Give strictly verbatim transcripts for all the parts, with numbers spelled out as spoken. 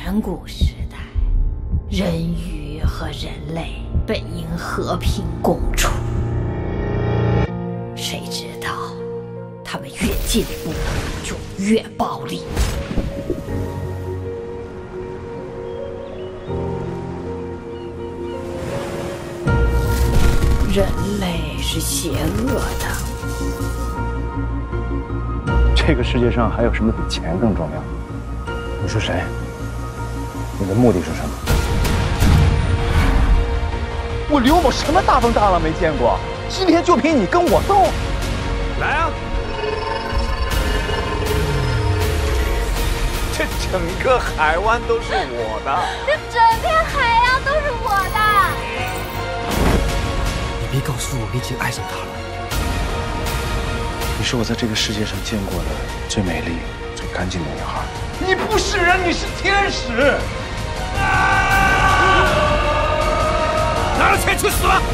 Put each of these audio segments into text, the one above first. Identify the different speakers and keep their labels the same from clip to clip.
Speaker 1: 远古时代，人鱼和人类本应和平共处，谁知道他们越进步就越暴力。人类是邪恶的。
Speaker 2: 这个世界上还有什么比钱更重要？你是谁？你的目的是什么？我刘某什么大风大浪没见过，今天就凭你跟我斗？来啊！这整个海湾都是我的，
Speaker 3: 这整片海洋都是我的。
Speaker 4: 你别告诉我你已经爱上他了。
Speaker 2: 你是我在这个世界上见过的最美丽、最干净的女孩。你不是人，你是天使！
Speaker 4: 拿了钱去死吧！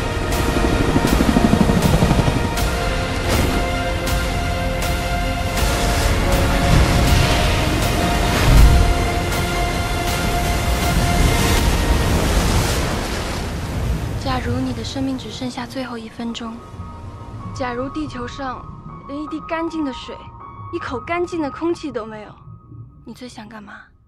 Speaker 5: 假如你的生命只剩下最后一分钟，假如地球上连一滴干净的水、一口干净的空气都没有，你最想干嘛？